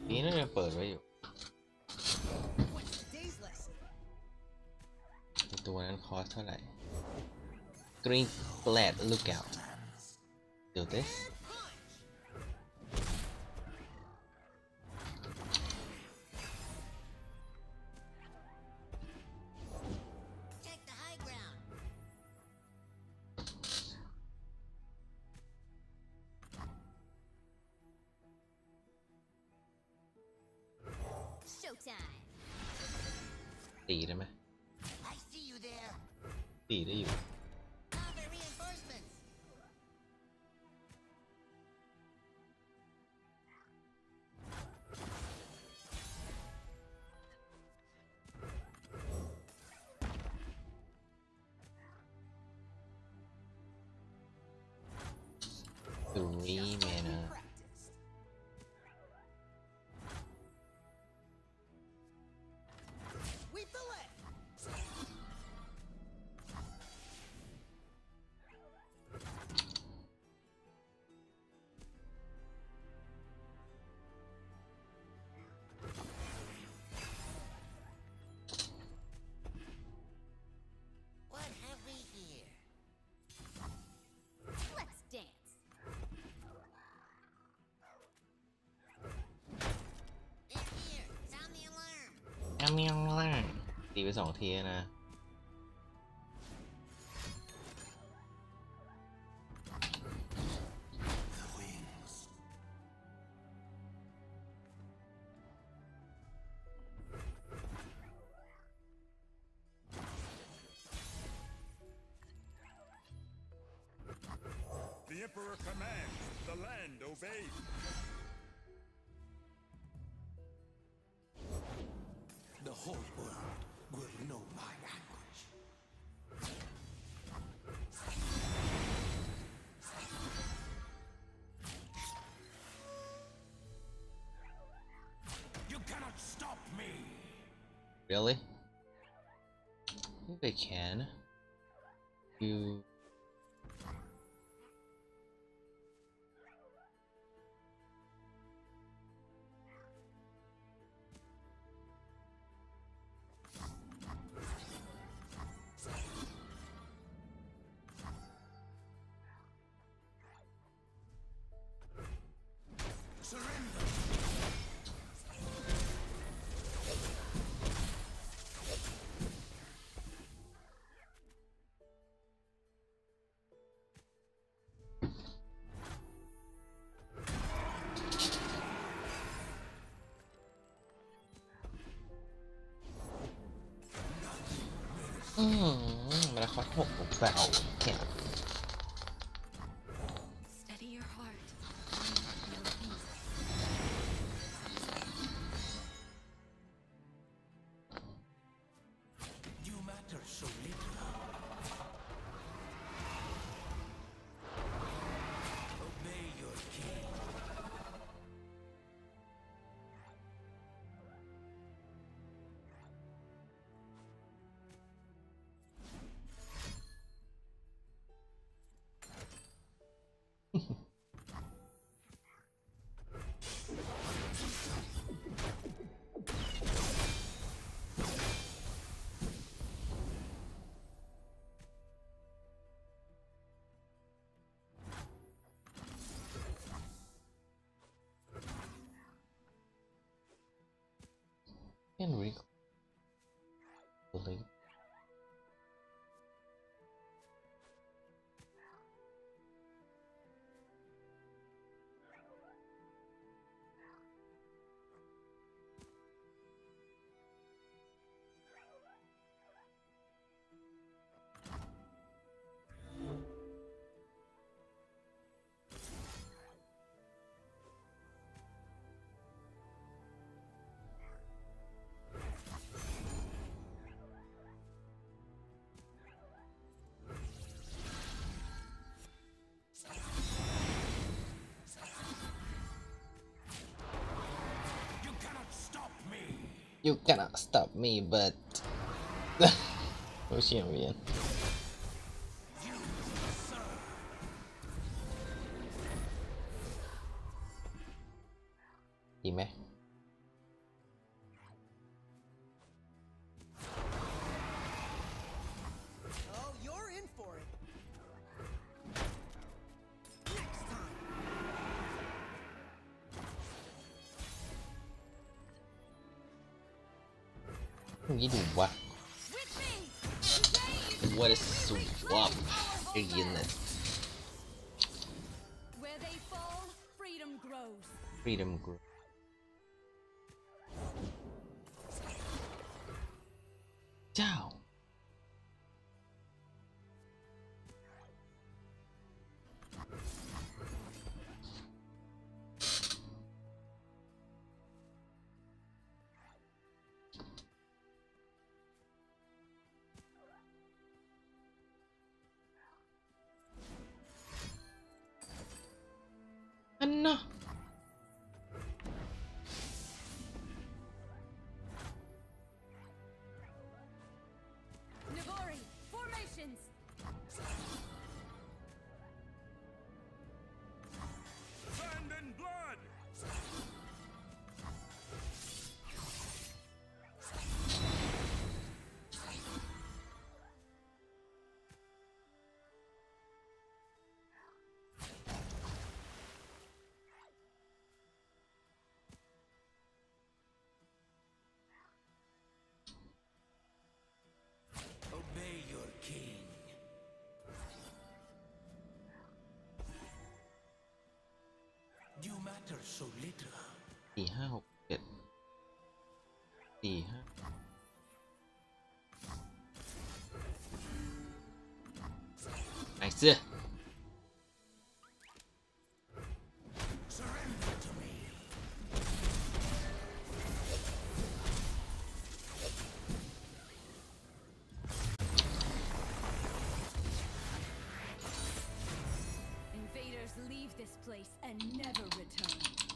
นี้น่าจะเปิดไว้อยู่ตัวนั้นคอสเท่าไหร่ Green Glad Lookout do thisตีได้ไหมตีได้อยู่3 manaมีอะไรตีไป2 ทีนะ The Emperor commands, the land obeys. The whole world will know my anguish. You cannot stop me. Really? I think they can. You. Mà khó hộp vào kẹt. Steady your heart. You matter so little. Obey your king. Henry. Believe. You cannot stop me, but 我想bien. Đi mẹ. อย่างนี้ดูวะ What a swap ไอ้เหี้ยน่ะ Where they fall, freedom grows. Freedom Group เจ้า อันน่ะ Navori, formations. Sand and blood! Obey your king. You matter so little. 4 5 6 7 4 5ไอ้เสื้อ Surrender to me. Invaders leave this place and never return.